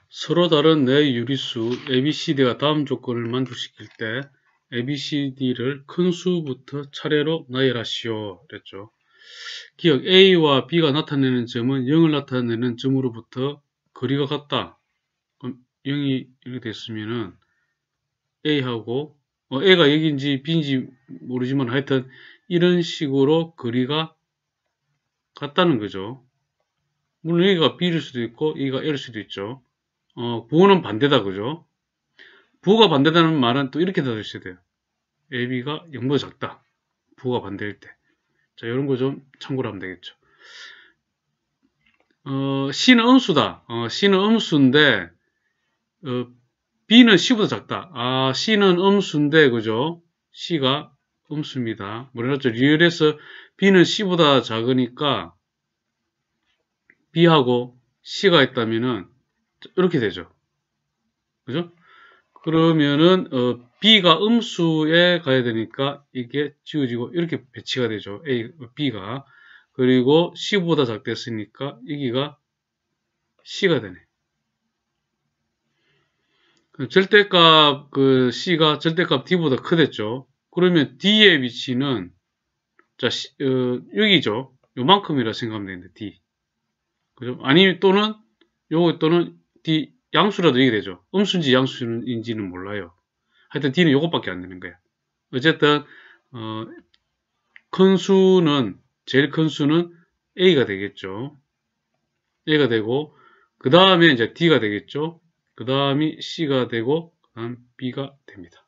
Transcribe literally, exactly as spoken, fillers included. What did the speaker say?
서로 다른 네 유리수 에이비씨디가 다음 조건을 만족시킬 때 에이비씨디를 큰 수부터 차례로 나열하시오. 그랬죠. 기억 A와 B가 나타내는 점은 영을 나타내는 점으로부터 거리가 같다. 그럼 영이 이렇게 됐으면은 A하고 어, A가 여기인지 B인지 모르지만 하여튼 이런 식으로 거리가 같다는 거죠. 물론 여기가 B일 수도 있고 여기가 L일 수도 있죠. 어, 부호는 반대다, 그죠? 부호가 반대다는 말은 또 이렇게 다루셔야 돼요. 에이비가 영보다 작다. 부호가 반대일 때. 자, 이런 거 좀 참고를 하면 되겠죠. 어, C는 음수다. 어, C는 음수인데, 어, B는 C보다 작다. 아, C는 음수인데, 그죠? C가 음수입니다. 뭐랬죠? 리얼에서 B는 C보다 작으니까 B하고 C가 있다면은 이렇게 되죠. 그죠? 그러면은 어, B가 음수에 가야 되니까 이게 지워지고 이렇게 배치가 되죠. A, B가. 그리고 C보다 작됐으니까 여기가 C가 되네. 절대값 그 C가 절대값 D보다 크댔죠. 그러면 D의 위치는 자 어, 여기죠. 요만큼이라 생각하면 되는데 D. 그죠? 아니 또는 요거 또는 D 양수라도 이게 되죠. 음수인지 양수인지는 몰라요. 하여튼 D는 요것밖에 안 되는 거야. 어쨌든 어, 큰 수는 제일 큰 수는 A가 되겠죠. A가 되고 그 다음에 이제 D가 되겠죠. 그 다음이 C가 되고 그 다음 B가 됩니다.